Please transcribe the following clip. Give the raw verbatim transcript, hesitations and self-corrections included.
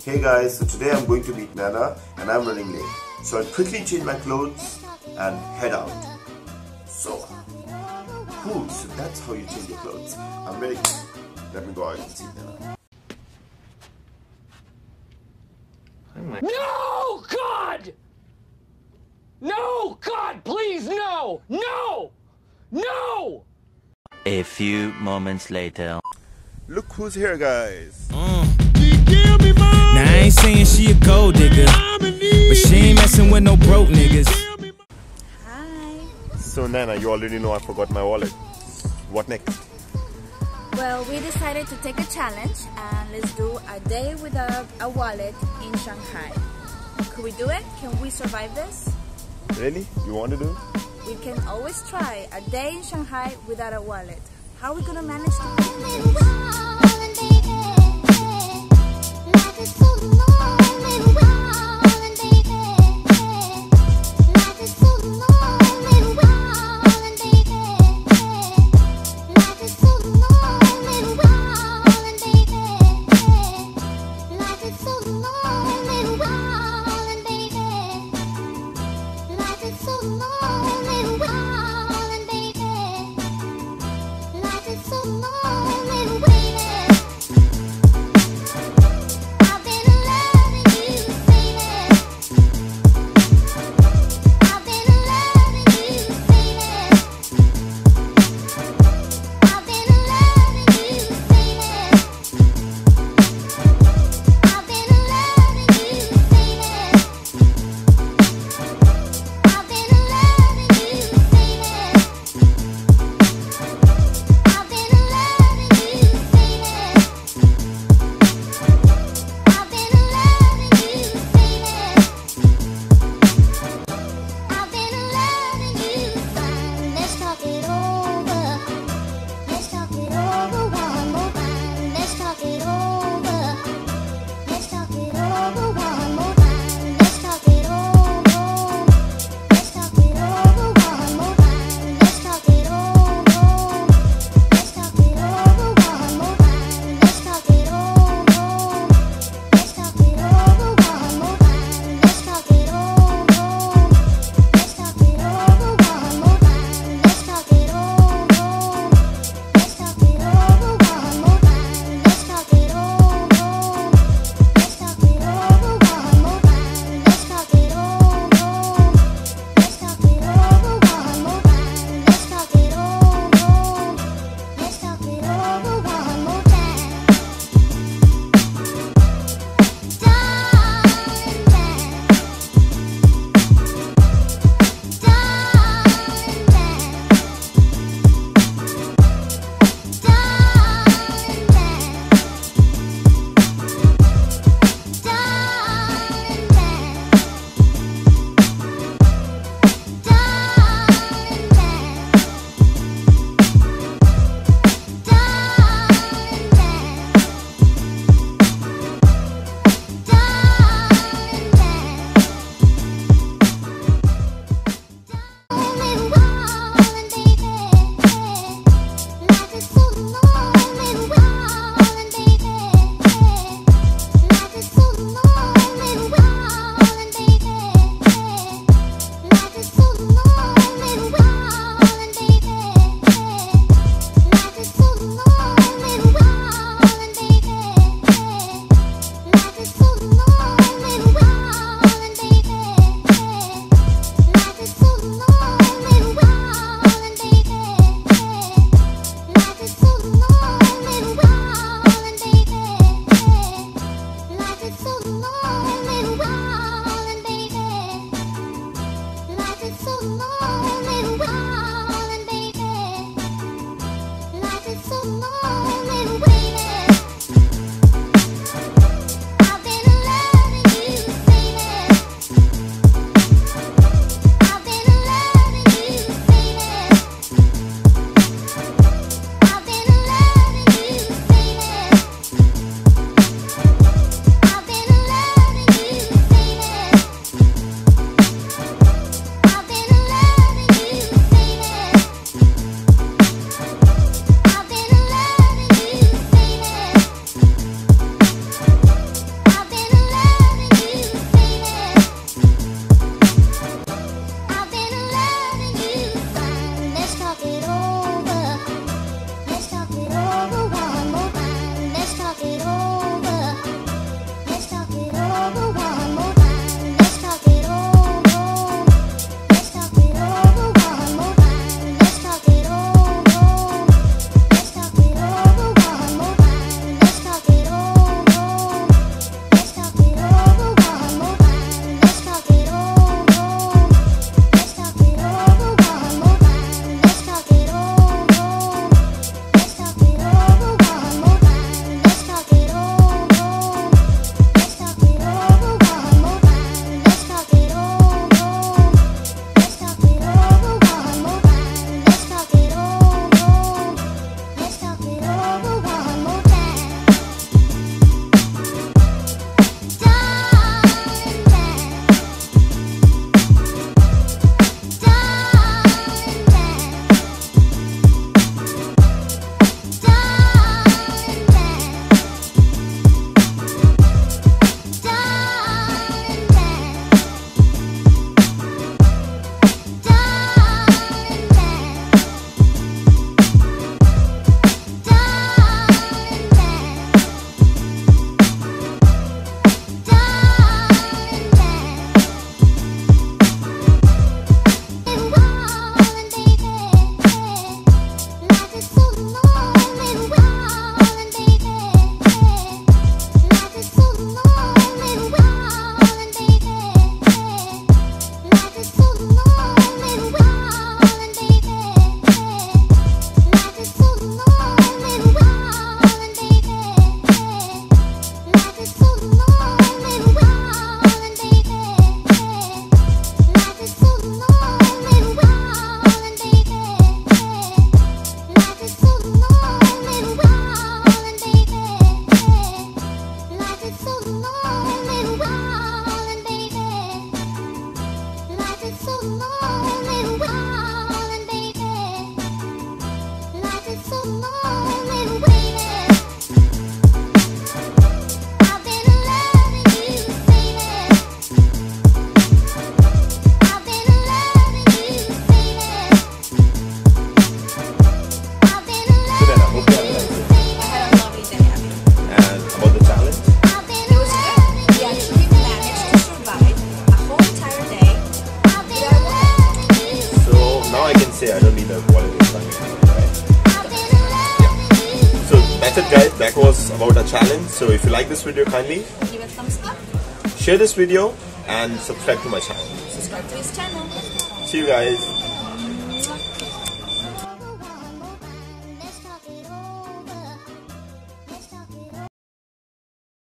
Hey guys, so today I'm going to meet Nana and I'm running late. So I'll quickly change my clothes and head out. So, cool, so that's how you change your clothes. I'm ready. Let me go out and see Nana. No, God! No, God, please, no! No! No! A few moments later. Look who's here, guys. Uh. Now I ain't saying she a gold digger, but she ain't messing with no broke niggas. Hi. So Nana, you already know I forgot my wallet. What next? Well, we decided to take a challenge and let's do a day without a wallet in Shanghai. Could we do it? Can we survive this? Really? You want to do it? We can always try a day in Shanghai without a wallet. How are we gonna manage to pay for this? I've been alone. about our challenge. So if you like this video, kindly Give it a thumbs up. share this video and subscribe to my channel. Subscribe to his channel. See you guys.